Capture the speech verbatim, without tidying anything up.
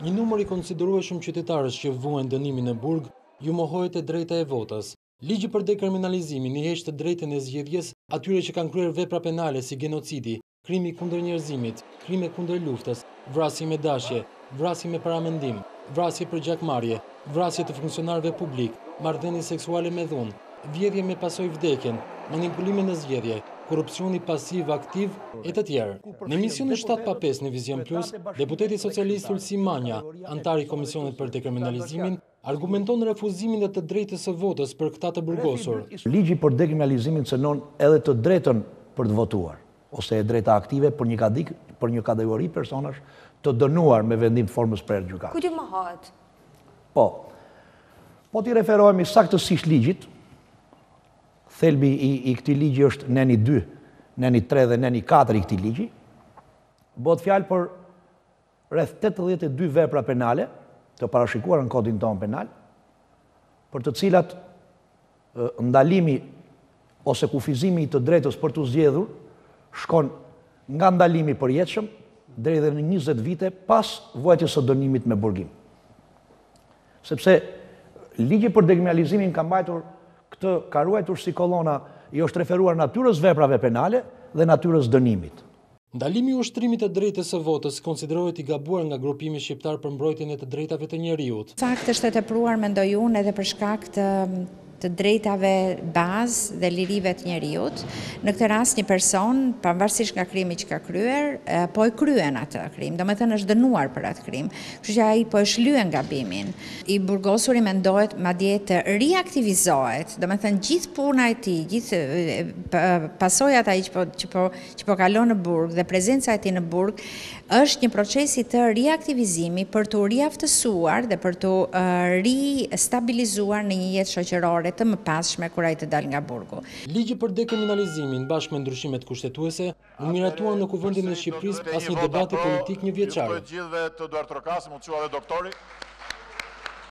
Një numër i konsiderueshëm qytetarësh që vuajnë dënimin në burg ju mohohet e drejta e votës. Ligji për dekriminalizimin i heq të drejtën e zgjedhjes atyre që kanë kryer vepra penale si genocidi, krimi kundër njerëzimit, krime kundër luftës, vrasje me dashje, vrasje me paramendim, vrasje për gjakmarrje, vrasje të funksionarëve publik, marrëdhënie seksuale me dhunë, vjedhje me pasojë vdekjen, manipulime në zgjedhje, korupcioni pasiv aktiv e të tjerë. Në emisionin shtatë pa pesë në Vizion Plus, deputeti socialist Ulsi Manja, antar i Komisionit për dekriminalizimin, argumenton refuzimin e të drejtës së votës për këta të burgosur. Ligji për dekriminalizimin cënon edhe të drejtën për të votuar, ose e drejta aktive për një kadik, për një kategori personash të dënuar me vendim formës për gjykatë. Ku ti mohohet? Po. Po t'i referohemi saktësisht ligjit. Thelbi i, i këtij ligji është neni dy, neni tre dhe neni katër i këtij ligji. Bëhet fjalë për rreth tetëdhjetë e dy vepra penale të parashikuara në kodin tonë penal, për të cilat ndalimi ose kufizimi i të drejtës për të zgjedhur shkon nga ndalimi përjetshëm deri dhe në njëzet vite pas vuajtjes së dënimit me burgim. Sepse ligji për dekriminalizimin ka mbajtur këtë ka ruajtur si kolona i është referuar natyrës veprave penale dhe natyrës dënimit. Ndalimi i ushtrimit të drejtës së votës konsiderohet i gabuar nga grupimi shqiptar për mbrojtjen e të drejtave të njeriut. Fakt është e tepruar, mendoj unë, edhe për shkak të të drejtave bazë dhe lirive të njeriut. Në këtë rast një person, pavarësisht nga krimi që ka kryer, po e kryen atë krim, do me thënë është dënuar për atë krim, kështu që ai po e shlyen gabimin. I burgosuri mendohet madje të riaktivizohet, do me thënë gjithë puna e tij, gjithë pasojat ai që po, që po, që po kalon në burg dhe prezenca e tij në burg, është një proces i të riaktivizimi për të riaftësuar dhe për të uh, ristabilizuar në një jetë shoqërore të mëpasshme kur ai të dal nga burgu. Ligji për dekriminalizimin bashkë me ndryshimet kushtetuese u miratuan në Kuvendin e Shqipërisë pas një debati politik një vjeçar. Të gjithëve të Duart Trokas, më quha dhe doktori.